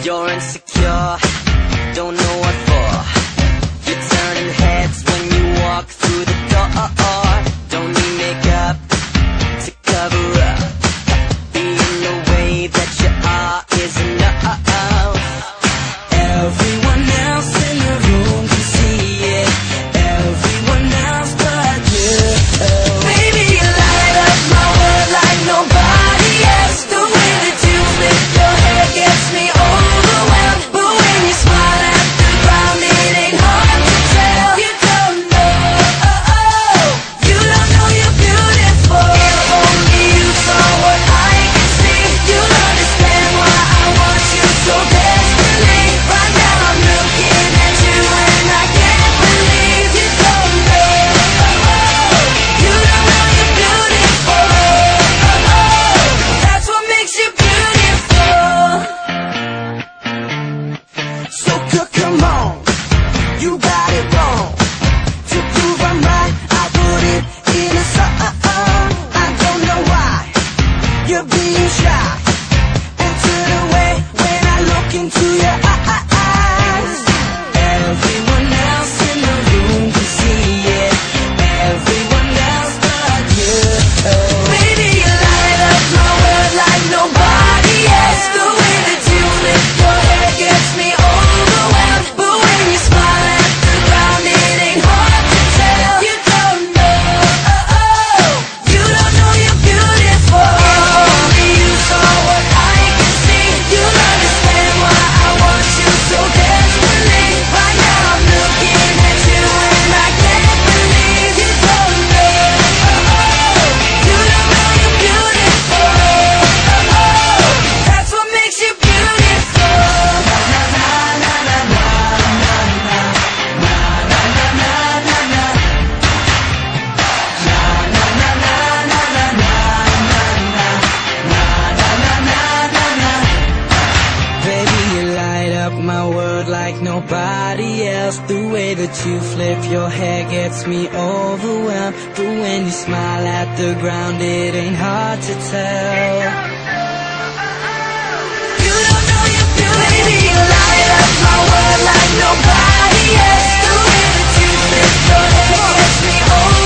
You're insecure, don't know what for. You're turning heads when you walk through the door. Don't need makeup to cover up. Being the way that you are is enough. Everyone else in the room can see it. Everyone else but you. Baby, you light up my world like nobody else. The way that you flip your hair gets me overwhelmed. But when you smile at the ground, it ain't hard to tell. You don't know, you don't know you're beautiful. If only you saw what I can see, you'll understand why I want you so desperately. Right now I'm looking at you and I can't believe you don't know, you don't know you're beautiful. That's what makes you beautiful. So come on, you got it wrong. To prove I'm right, I put it in a song. I don't know why you're being shy and turn away when I look into your eyes. Everyone else in the room can see it. Everyone else but you. Baby, you light up my world like nobody else. The way that you flip your hair gets me overwhelmed. But when you smile at the ground, it ain't hard to tell. You don't know, you don't know you're beautiful. If only you saw what I can see, you'll understand why I want you so desperately. Right now I'm looking at you and I can't believe you don't know, you don't know you're beautiful. That's what makes you beautiful. Baby, you light up my world like nobody else. The way that you flip your hair gets me overwhelmed. But when you smile at the ground, it ain't hard to tell. You don't know you're beautiful. Baby, you light up my world like nobody else. The way that you flip your hair gets me overwhelmed.